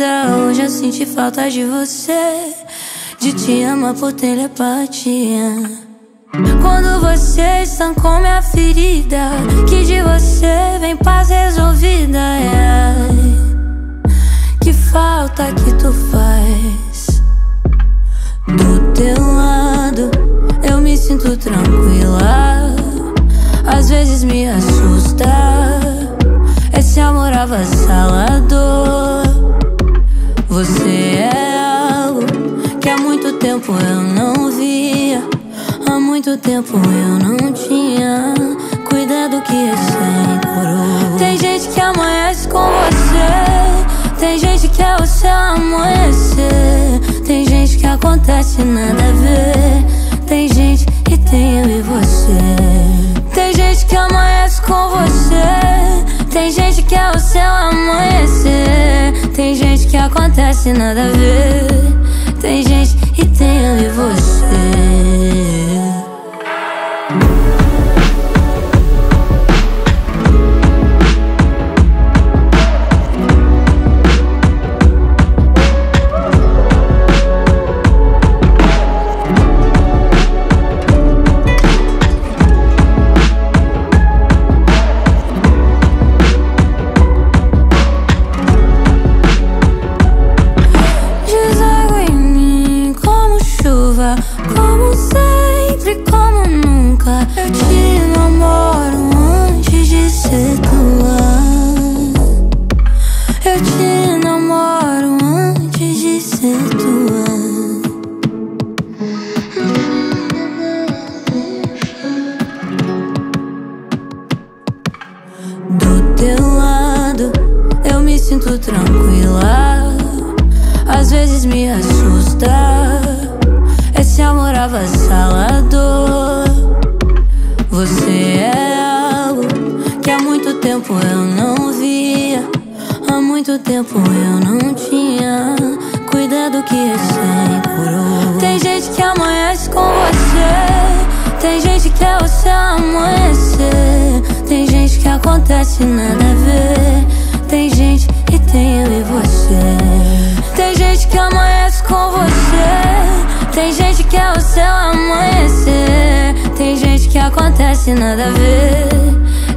até hoje eu senti falta de você, de te amar por telepatia. Quando você estancou minha ferida, que de você vem paz resolvida. Que falta que tu faz. Do teu lado eu me sinto tranquila, às vezes me assusta esse amor avassalador. Você é algo que há muito tempo eu não via, há muito tempo eu não tinha cuidado que recém curou. Tem gente que amanhece com você, tem gente que é o seu amanhecer, tem gente que acontece nada a ver, tem gente e tem eu e você. Tem gente que amanhece com você, tem gente que é o seu amanhecer, tem gente que acontece nada a ver, tem gente e tem eu e você. Como sempre, como nunca, eu te namoro antes de ser tua. Eu te namoro antes de ser tua. Do teu lado eu me sinto tranquila, às vezes me assusta esse amor avassalador. Você é algo que há muito tempo eu não via, há muito tempo eu não tinha cuidado que recém curou. Tem gente que amanhece com você, tem gente que é o seu amanhecer, tem gente que acontece nada a ver, tem gente e tem eu e você. Tem gente que amanhece com você, tem gente que é o seu amanhecer, tem gente que acontece nada a ver,